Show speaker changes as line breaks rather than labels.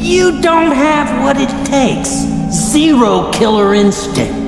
You don't have what it takes. Zero killer instinct.